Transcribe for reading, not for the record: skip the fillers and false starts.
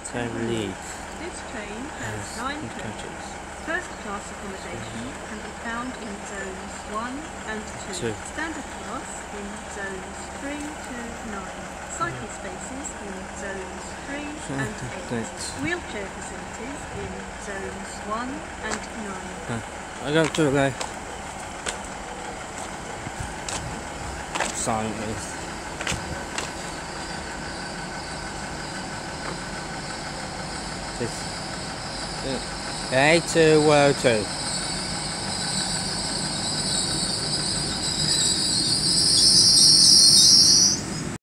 Temple Meads. This train has 9 coaches. First class accommodation can be found in zones 1 and 2. Standard class in zones 3 to 9. Cycle spaces in zones 3 and 8. Wheelchair facilities in zones 1 and 9. I go to it now. Silently. A202.